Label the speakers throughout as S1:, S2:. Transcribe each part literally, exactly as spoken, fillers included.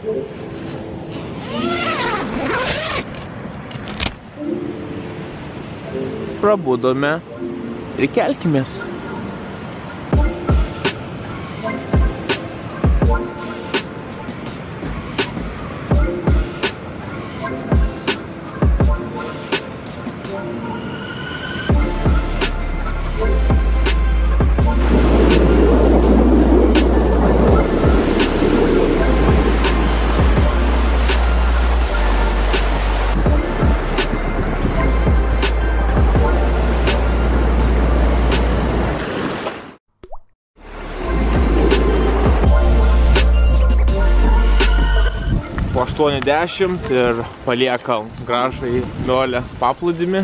S1: Prabudome ir kelkimės. aštuoniasdešimt ir paliekam gražai Miolės paplūdimį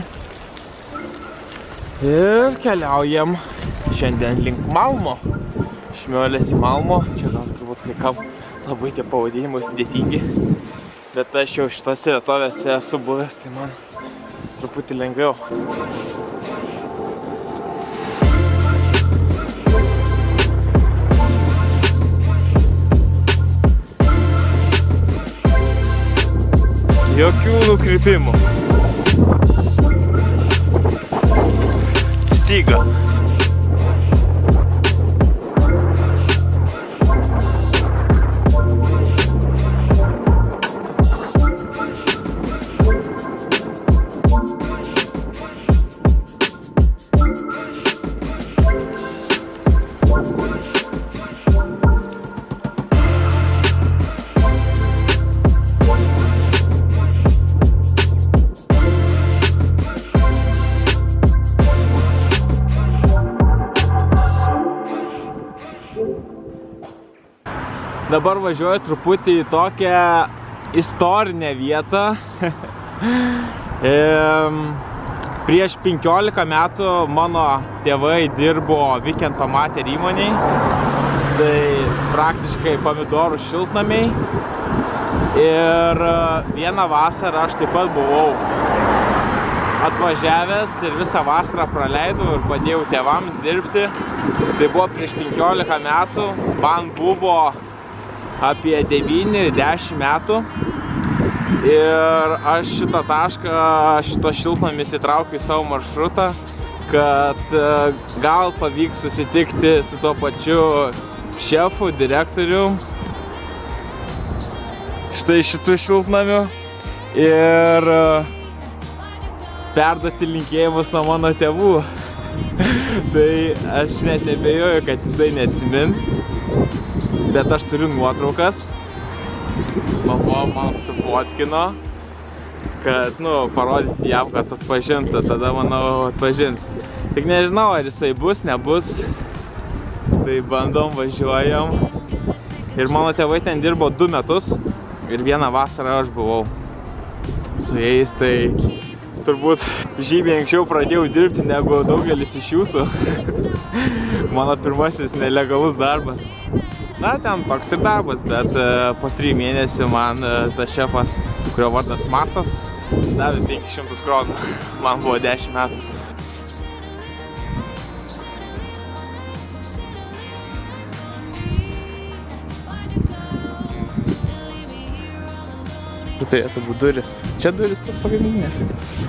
S1: ir keliaujam šiandien link Malmo. Iš Miolės į Malmo. Čia gal turbūt kai kam labai tie pavadinimai sudėtingi, bet aš jau šitose vietovėse esu buvęs, tai man truputį lengviau. Jokių nukrypimų. Styga. Dabar važiuoju truputį į tokią istorinę vietą. Prieš penkiolika metų mano tėvai dirbo Vikento Mater įmonėj. Tai praktiškai pomidorų šiltnamiai. Ir vieną vasarą aš taip pat buvau atvažiavęs ir visą vasarą praleidau ir padėjau tėvams dirbti. Tai buvo prieš penkiolika metų. Man buvo apie devyni dešimt metų ir aš šitą tašką, šito šiltnamis įtraukiu į savo maršrutą, kad gal pavyks susitikti su tuo pačiu šefu, direktoriu štai šitų šiltnamių ir perduoti linkėjimus nuo mano tėvų. Tai aš net nebejoju, kad jisai neatsimins. Bet aš turiu nuotraukas. Mama man sufotkino, kad, nu, parodyti jam, kad atpažintų, tada, manau, atpažins. Tik nežinau, ar jisai bus, nebus. Tai bandom, važiuojam. Ir mano tėvai ten dirbo du metus ir vieną vasarą aš buvau su jais, tai turbūt žymiai anksčiau pradėjau dirbti negu daugelis iš jūsų. Mano pirmasis nelegalus darbas. Na, ten toks ir darbas, bet po trijų mėnesių man tas šefas, kurio vardas Macas, davė penkis šimtus kronų. Man buvo dešimt metų. Tai turėtų būt duris. Čia duris tos pagrindinės.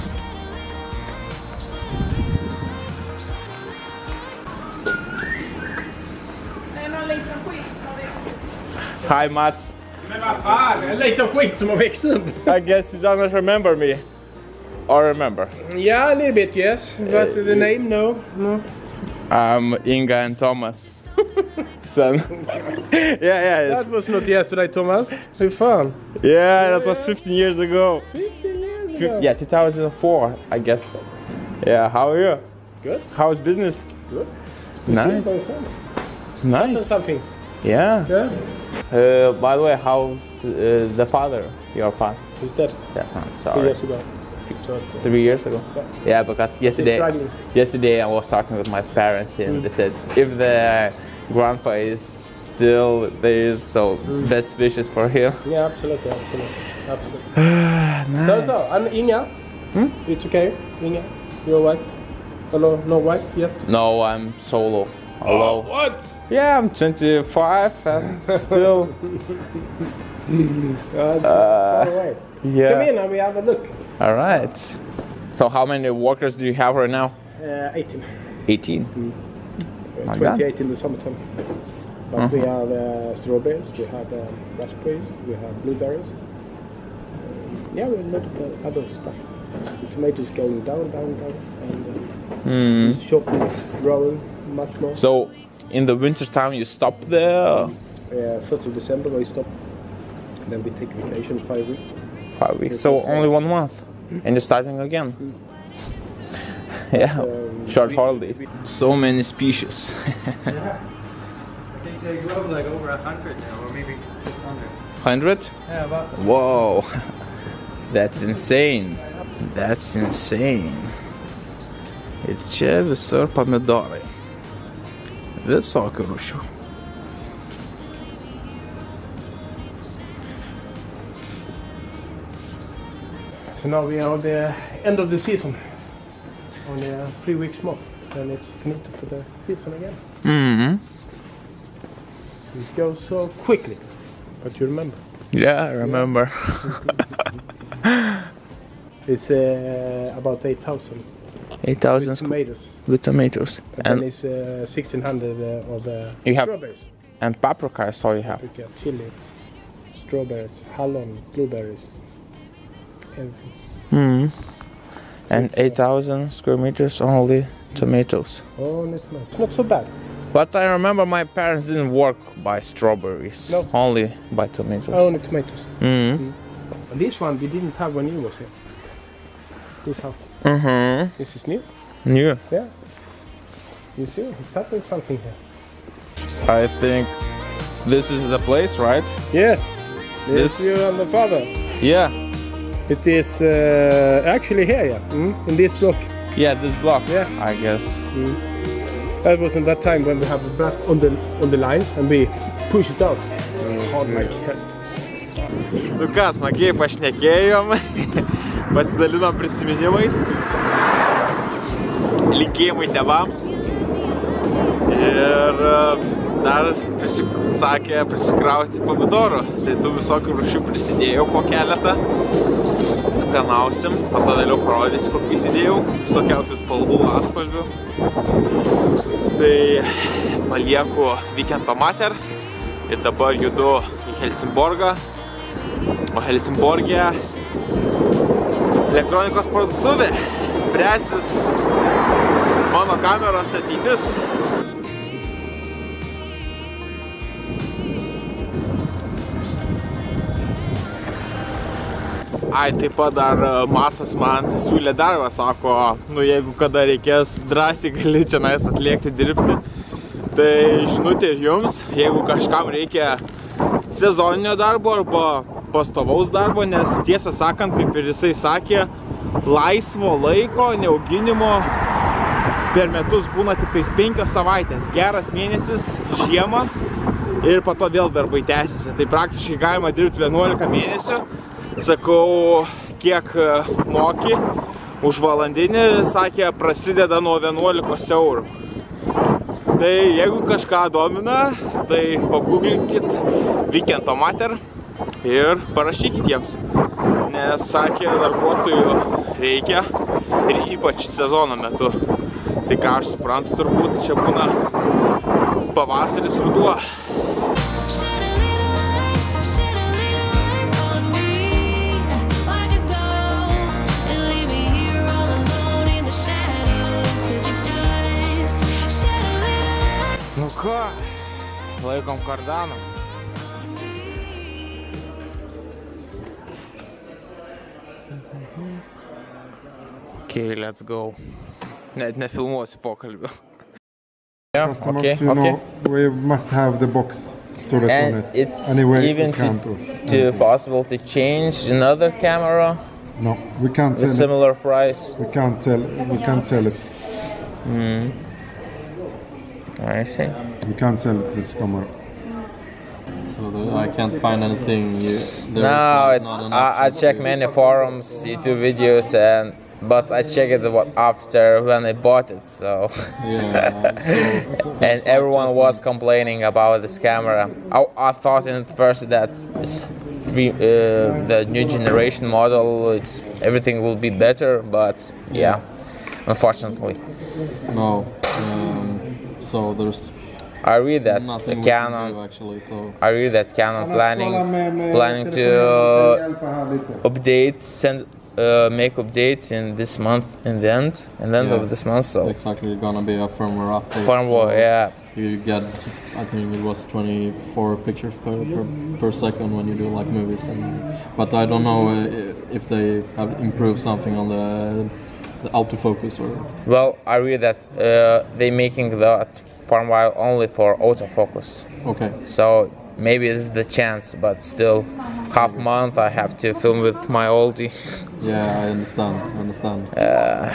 S1: Hi, Mats.
S2: Men vad fan, en liten skit som har växt upp.
S1: I guess you don't remember me. Or remember?
S2: Yeah, a little bit, yes. But uh, the name, no. no.
S1: I'm Inga and Thomas. Son. yeah, yeah.
S2: That was not yesterday, Thomas. Hur fan?
S1: Yeah, that was fifteen years ago.
S2: fifteen years ago?
S1: Yeah, two thousand four, I guess. Yeah, how are you?
S2: Good.
S1: How's business?
S2: Good.
S1: Nice. Nice.
S2: Something.
S1: Yeah.
S2: Yeah.
S1: Uh, by the way, how's uh, the father, your father?
S2: He's dead.
S1: Yeah, I'm sorry.
S2: Three years ago.
S1: Three years ago?
S2: Yeah,
S1: yeah, because yesterday yesterday I was talking with my parents and mm. they said if the grandpa is still there, so mm. best wishes for him.
S2: Yeah, absolutely, absolutely. absolutely.
S1: Nice.
S2: So, so, I'm Inga.
S1: Hmm?
S2: It's okay, Inga. Your wife? Hello, no wife yet?
S1: No, I'm solo. Hello.
S2: Oh, what?
S1: Yeah, I'm twenty-five and still.
S2: uh, uh, away.
S1: Yeah.
S2: Come in and we have a look.
S1: All right. So how many workers do you have right now?
S2: Uh, eighteen.
S1: eighteen. Mm.
S2: Uh, twenty-eight in the summertime. But uh-huh. we have uh, strawberries, we have uh, raspberries, we have blueberries. Uh, yeah, we have a lot of other stuff. The tomatoes going down, down, down, and uh, mm. this shop is growing much more.
S1: So, in the winter time, you stop there?
S2: Yeah, first of December we stop. And then we take vacation five weeks.
S1: Five weeks. So only one month, mm. and you're starting again. Mm. Yeah, um, short we, holidays. We, so many species.
S3: Yeah. They grow like over a hundred now, or maybe just under.
S1: Hundred?
S3: Yeah, about.
S1: Whoa, that's insane. That's insane. Ir čia visur pomidorai. Visokių rūšių.
S2: So now we are on the end of the season. Only uh, three weeks more, and it's connected for the season again.
S1: Mm-hmm.
S2: It goes so quickly, but you remember?
S1: Yeah, I remember.
S2: Yeah. It's uh, about eight thousand.
S1: eight thousand
S2: tomatoes.
S1: With tomatoes.
S2: And, and then it's uh, sixteen hundred uh, of uh,
S1: you have
S2: strawberries.
S1: And paprika, I saw you have.
S2: Paprika, chili, strawberries, hallon, blueberries, everything.
S1: Hmm. And eight thousand square meters only tomatoes.
S2: Oh, it's not. It's not so bad.
S1: But I remember my parents didn't work by strawberries,
S2: no.
S1: Only by tomatoes.
S2: Only tomatoes.
S1: Mm-hmm.
S2: Mm. And this one we didn't have when you was here. This house.
S1: Mm-hmm.
S2: This is new.
S1: New?
S2: Yeah. You see, it's happening something here.
S1: I think this is the place, right?
S2: Yeah.
S1: This.
S2: This you and the father.
S1: Yeah.
S2: It is uh, actually here, yeah. Mm? In this block.
S1: Yeah, this block.
S2: Yeah.
S1: I guess.
S2: Mm. That was in that time when we have the brass on the on the line and we push it out. Mm. Hard like hell.
S1: Nu ką, smagiai pašnekėjom, pasidalinom prisiminimais, linkėjimai tėvams ir dar sakė prisikrauti pomidorų. Tai tų visokių rūšių prisidėjau po keletą, skanausim, pato vėliau parodysiu, kokį įsidėjau, visokiausių spalvų, atspalvių. Tai palieku Weekend Mater ir dabar judu į Helsingborgą. O Helsingborge elektronikos parduotuvė, spręsis mano kameros ateitis. Ai, taip pat dar Marsas man siūlė darbą, sako, nu jeigu kada reikės, drąsiai gali čia nais atliekti dirbti. Tai žinutė jums, jeigu kažkam reikia sezoninio darbo arba pastovaus darbo, nes tiesą sakant, kaip ir jisai sakė, laisvo laiko, neauginimo per metus būna tik tais penkios savaitės. Geras mėnesis žiemą ir po to vėl darbai tęsiasi. Tai praktiškai galima dirbti vienuolika mėnesių. Sakau, kiek moki už valandinį, sakė, prasideda nuo vienuolikos eurų. Tai jeigu kažką domina, tai paguglinkit Weekend Mater ir parašykit jiems, nes sakė, darbuotojų reikia ir ypač sezono metu. Tai ką aš suprantu, turbūt čia būna pavasaris, ruduo. Nu ką, laikom kardaną. Okay, let's go. Net nefilmuosiu pokalbio. Yeah,
S4: Customers,
S1: okay,
S4: you
S1: okay.
S4: know, we must have the box to return
S1: And
S4: it.
S1: it's
S4: anyway,
S1: even
S4: we can't
S1: to,
S4: do.
S1: to possible to change another camera.
S4: No, we can't
S1: with
S4: sell
S1: similar
S4: it.
S1: price.
S4: We can't sell. We can't sell it.
S1: Mm. I see.
S4: We can't sell this camera.
S3: So I can't find anything. You,
S1: no, it's I, I check many forums, YouTube videos, and but I checked it what after when I bought it, so
S5: Yeah. So,
S1: and everyone was complaining about this camera. I, I thought in first that it's free, uh, the new generation model, it's, everything will be better, but yeah, unfortunately.
S5: no. Um, so there's
S1: I read that
S5: nothing we
S1: Canon.
S5: can do actually. So
S1: I read that Canon planning planning to uh, update, send, uh, make updates in this month, in the end, in the end
S5: Yeah.
S1: of this month. So
S5: exactly, gonna be a firmware update.
S1: firmware,
S5: so
S1: yeah.
S5: You get, I think it was twenty-four pictures per, per, per second when you do like movies, and but I don't know uh, if they have improved something on the, the autofocus or.
S1: Well, I read that uh, they making that firmware only for autofocus.
S5: Okay.
S1: So maybe this is the chance, but still, half month I have to film with my oldie.
S5: Yeah, I understand. I understand.
S1: Uh,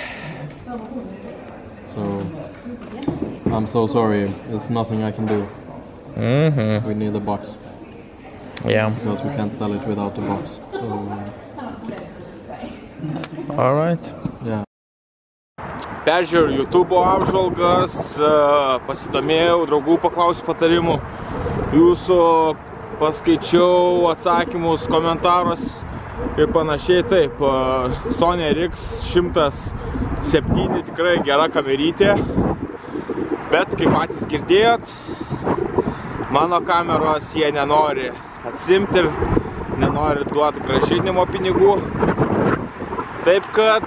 S5: So I'm so sorry. There's nothing I can do.
S1: mm-hmm.
S5: We need a box
S1: Yeah.
S5: because we can't sell it without the box. So
S1: All right.
S5: yeah.
S1: Peržiūrėjau YouTube apžvalgas, pasidomėjau, draugų paklausiu patarimų, jūsų paskaičiau atsakymus, komentarus ir panašiai. Taip, Sony R X šimtas septyni tikrai gera kamerytė, bet kaip patys girdėjot, mano kameros jie nenori atsimti ir nenori duoti grąžinimo pinigų. Taip kad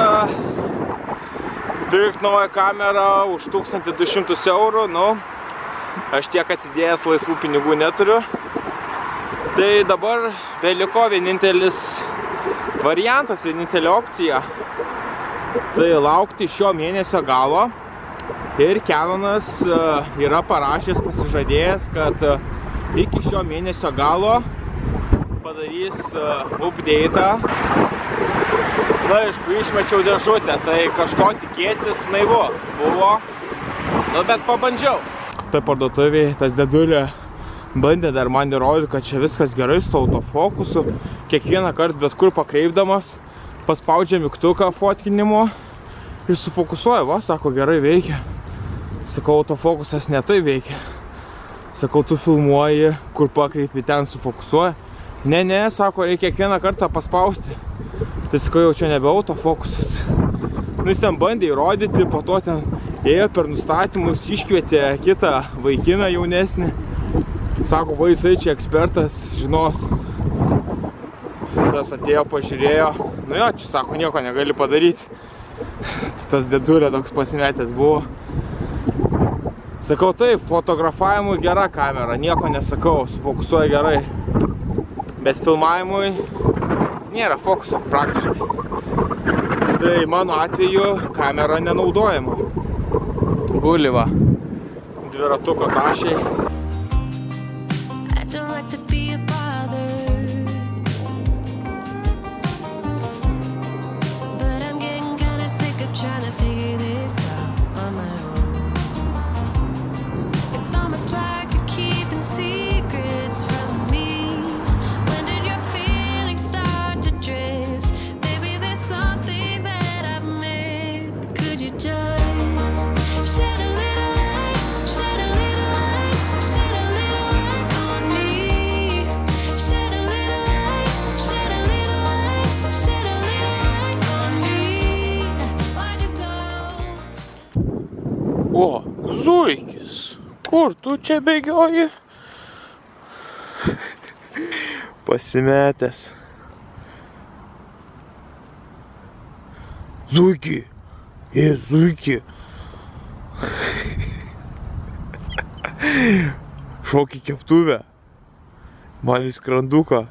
S1: pirkti naują kamerą už tūkstantį du šimtus eurų, nu, aš tiek atsidėjęs laisvų pinigų neturiu. Tai dabar beliko vienintelis variantas, vienintelė opcija. Tai laukti šio mėnesio galo. Ir Canonas yra parašęs, pasižadėjęs, kad iki šio mėnesio galo padarys update'ą. Na, aišku, išmečiau dėžutę, tai kažko tikėtis naivu buvo, nu, bet pabandžiau. Tai parduotuvėje tas dėdulė bandė dar man įrodyti, kad čia viskas gerai su autofokusu. Kiekvieną kartą bet kur pakreipdamas, paspaudžia mygtuką fotkinimo ir sufokusuoja, va, sako, gerai veikia. Sakau, autofokusas ne tai veikia. Sakau, tu filmuoji, kur pakreipi, ten sufokusuoja. Ne, ne, sako, reikia kiekvieną kartą paspausti. Tai sakau, jau čia nebe autofokusas. Nu, jis ten bandė įrodyti, po to ten ėjo per nustatymus, iškvietė kitą vaikiną jaunesnį. Sako, va, jisai čia ekspertas, žinos. Tas atėjo, pažiūrėjo. Nu jo, čia sako, nieko negali padaryti. Tas dėdulė toks pasimetęs buvo. Sakau, taip, fotografavimui gera kamera, nieko nesakau, sufokusuoja gerai. Bet filmavimui nėra fokuso praktiškai. Tai mano atveju kamera nenaudojama. Guli va, dviratuko tašiai. O, zuikis, kur tu čia bėgioji? Pasimetęs. Zuiki, e, zuiki. Šok į keptuvę. Man į skranduką.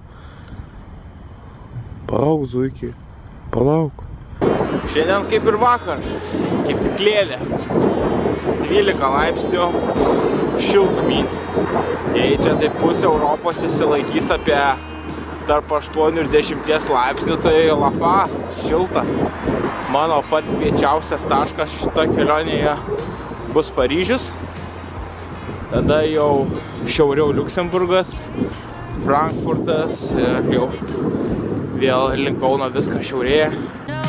S1: Palauk, zuiki, palauk. Šiandien kaip ir vakar, kaip ir klėlė. dvylika laipsnių šiltumyt. Jei čia tai pusė Europos įsilaikys apie tarp aštuonių ir dešimties laipsnių, tai lafa, šilta. Mano pats piečiausias taškas šitoje kelionėje bus Paryžius. Tada jau šiauriau Liuksemburgas, Frankfurtas ir jau vėl link Kauno viską šiaurėje.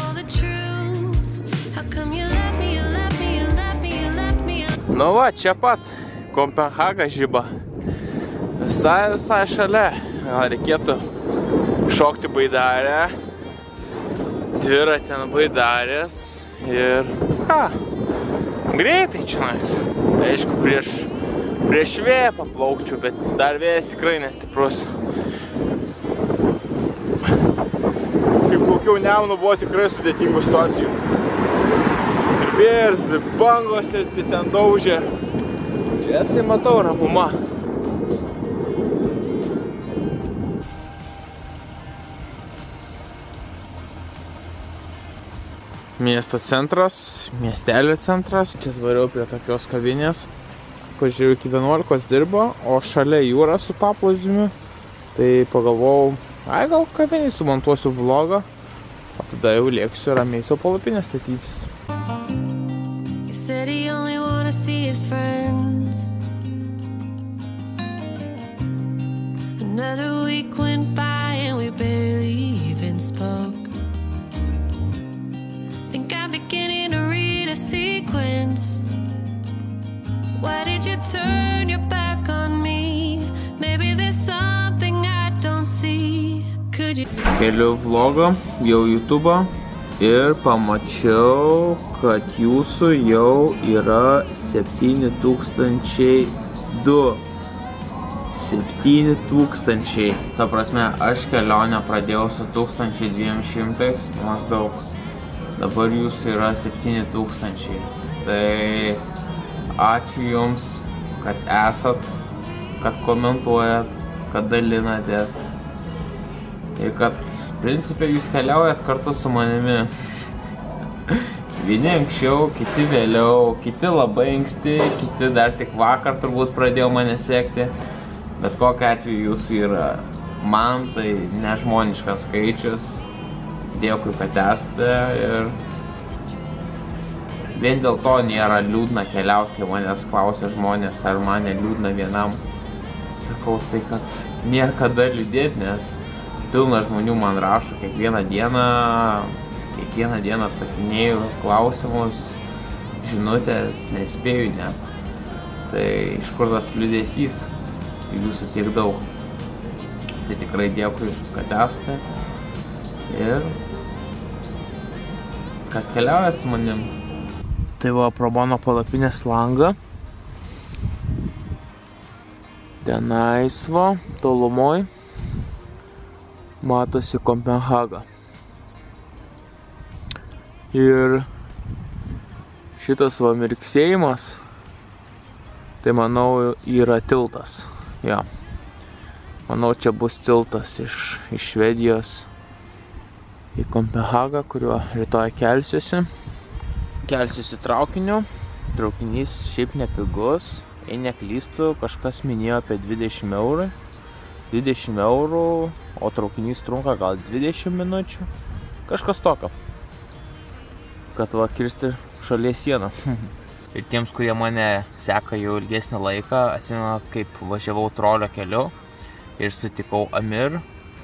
S1: Nu va, čia pat Kopenhaga žiba. Visai, visai šalia. Gal reikėtų šokti baidarę, dviratį ant baidarės ir ką, greitai čionais. Aišku, prieš, prieš vėją paplaukčiau, bet dar vėjas tikrai nestiprus. Kai plaukiau Nemunu, buvo tikrai sudėtingų situacijų. Ir vėjas, ir bangos, ir ten daužė. Čia tai matau ramuma. Miesto centras, miestelio centras. Čia atvariau prie tokios kavinės, kur žiūrėjau iki vienuolikos dirbo, o šalia jūra su paplūdimiu. Tai pagalvojau, ai gal kavinį sumontuosiu vlogą, o tada jau lėksiu ramiai savo palapinę statytis. Another week went by and we barely even spoke. Think I'm beginning to read a sequence. Why did you turn your back on me? Maybe there's something I don't see. Could you... Keliu vlogą, jau YouTube'ą ir pamačiau, kad jūsų jau yra septyni tūkstančiai du. septyni tūkstančiai. Ta prasme, aš kelionę pradėjau su tūkstančiai dviem šimtais maždaug. Dabar jūsų yra septyni tūkstančiai. Tai ačiū jums, kad esat, kad komentuojat, kad dalinatės. Ir kad, principė, jūs keliaujat kartu su manimi. Vieni anksčiau, kiti vėliau, kiti labai anksti, kiti dar tik vakar turbūt pradėjo mane sekti. Bet kokiu atveju jūsų yra, man tai nežmoniškas skaičius. Dėkui, kad esate ir vien dėl to nėra liūdna keliauti, kai manęs klausia žmonės, ar man liūdna vienam. Sakau, tai kad nėra kada liūdėti, nes pilna žmonių man rašo kiekvieną dieną, kiekvieną dieną atsakinėju klausimus, žinutės, nespėju net. Tai iš kur tas liūdesys, jūsų tiek daug. Tai tikrai dėkui, kad esate ir kad keliaujat su manim. Tai va pro mano palapinės langą. Tenais va, tolumoj matosi Kopenhaga. Ir šitas va mirksėjimas, tai manau yra tiltas. Ja. Manau, čia bus tiltas iš, iš Švedijos į Kopenhagą, kuriuo rytoj kelsiuosi. Kelsiuosi traukiniu. Traukinys šiaip nepigus. Jei neklystu, kažkas minėjo apie dvidešimt eurų. dvidešimt eurų, o traukinys trunka gal dvidešimt minučių. Kažkas tokio. Kad va kirsti šalies sieną. Ir tiems, kurie mane seka jau ilgesnį laiką, atsimenat, kaip važiavau trolio keliu ir sutikau Amir.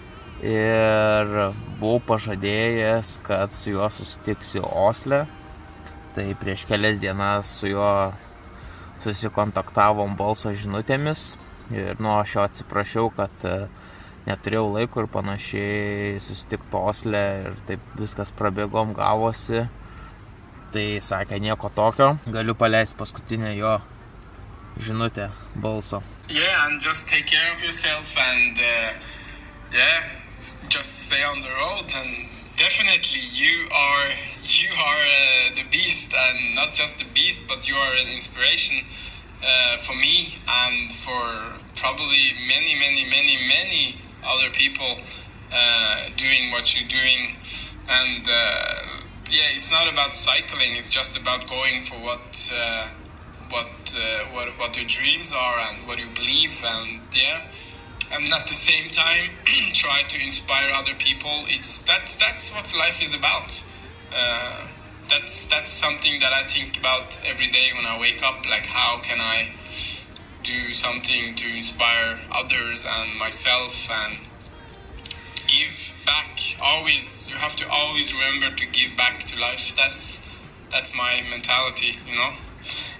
S1: Ir buvau pažadėjęs, kad su juo susitiksiu Osle. Tai prieš kelias dienas su juo susikontaktavom balso žinutėmis. Ir nuo aš jo atsiprašiau, kad neturėjau laiko ir panašiai susitikti Osle. Ir taip viskas prabėgom, gavosi. Tai sakė nieko tokio. Galiu paleisti paskutinę jo žinutę balso.
S6: Yeah, and just take care of yourself and uh, yeah, just stay on the road. And definitely you are you are uh, the beast, and not just the beast, but you are an inspiration uh, for me and for probably many, many, many, many other people uh, doing what you're doing. And uh, yeah, it's not about cycling. It's just about going for what uh, what uh, what what your dreams are and what you believe. And yeah, and at the same time, try to inspire other people. It's that's that's what life is about. Uh, that's that's something that I think about every day when I wake up. Like, how can I do something to inspire others and myself and give back? Always, you have to always remember to give back to life. That's that's my mentality, you know.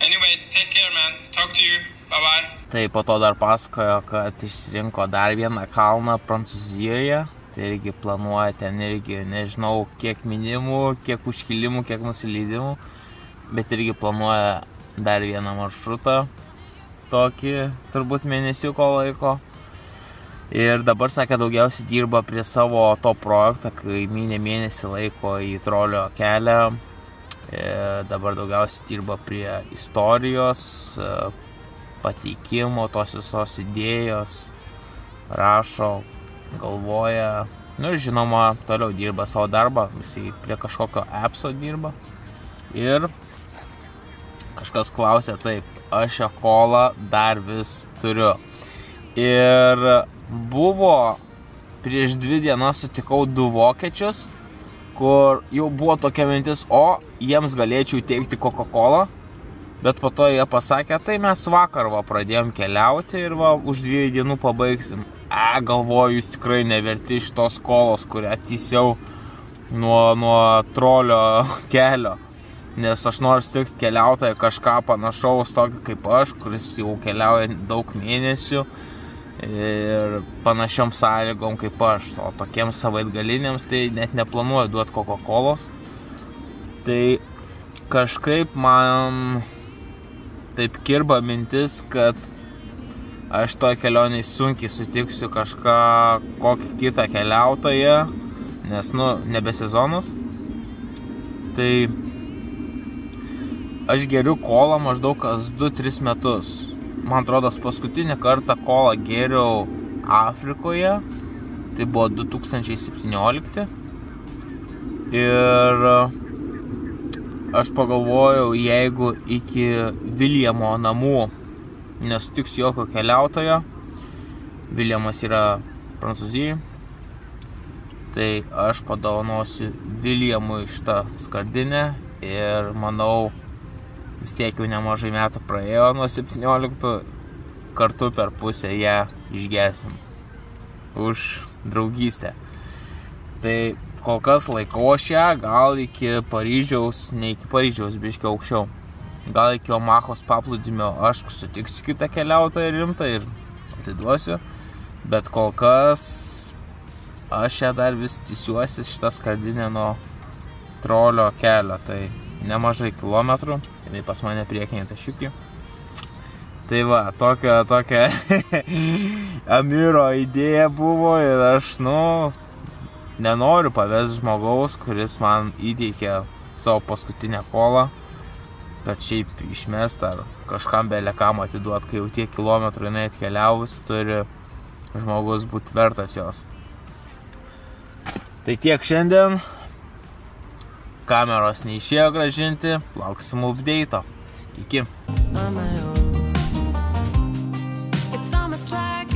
S6: Anyways, take care, man. Talk to you. Bye-bye.
S1: Tai po to dar pasakojo, kad išsirinko dar vieną kalną Prancūzijoje. Tai irgi planuoja ten irgi, nežinau, kiek minimų, kiek užkilimų, kiek nusileidimų. Bet irgi planuoja dar vieną maršrutą. Tokį, turbūt mėnesiuko laiko. Ir dabar, sakė, daugiausiai dirba prie savo to projektą, kai mynė mėnesį laiko į trolio kelią. Ir dabar daugiausiai dirba prie istorijos, pateikimo, tos visos idėjos, rašo, galvoja. Nu ir žinoma, toliau dirba savo darbą, visi prie kažkokio appso dirba. Ir kažkas klausė taip, aš šią kolą dar vis turiu. Ir buvo, prieš dvi dienas sutikau du vokiečius, kur jau buvo tokia mintis, o jiems galėčiau teikti Coca-Colą, bet po to jie pasakė, tai mes vakar va pradėjom keliauti ir va už dviejų dienų pabaigsim. E, galvoju, jūs tikrai neverti šitos kolos, kurią tysiau nuo, nuo trolio kelio. Nes aš noriu sutikti keliautoją kažką panašaus tokį kaip aš, kuris jau keliauja daug mėnesių ir panašiom sąlygom kaip aš. O tokiems savaitgaliniams tai net neplanuoju duoti Coca-Colos. Tai kažkaip man taip kirba mintis, kad aš toj kelionėj sunkiai sutiksiu kažką, kokį kitą keliautoją, nes, nu, nebe sezonas. Tai aš geriu kolą maždaug kas du tris metus. Man atrodo, paskutinį kartą kolą geriau Afrikoje, tai buvo du tūkstančiai septyniolikti. Ir aš pagalvojau, jeigu iki Viljamo namų nesutiks jokio keliautojo, Viljamas yra Prancūzijai, tai aš padovanosiu Viljamui šitą skardinę ir manau, vis tiek jau nemažai metų praėjo nuo septynioliktų, kartu per pusę ją išgersim už draugystę. Tai kol kas laikau šią, gal iki Paryžiaus, ne iki Paryžiaus, biškį aukščiau. Gal iki Omahos paplūdimio aš sutiksiu kitą keliautoją rimtą ir atiduosiu. Bet kol kas aš ją dar vis tisiuosi šitą skardinę nuo trolio kelio. Tai nemažai kilometrų. Jinai pas mane priekinė tašiukį. Tai va, tokia, tokia Amiro idėja buvo ir aš, nu, nenoriu pavesti žmogaus, kuris man įteikė savo paskutinę kolą, kad šiaip išmest ar kažkam belekam atiduot, kai jau tiek kilometrų jinai atkeliavus, turi žmogus būti vertas jos. Tai tiek šiandien. Kameros neišėjo grąžinti, lauksim update'o. Iki.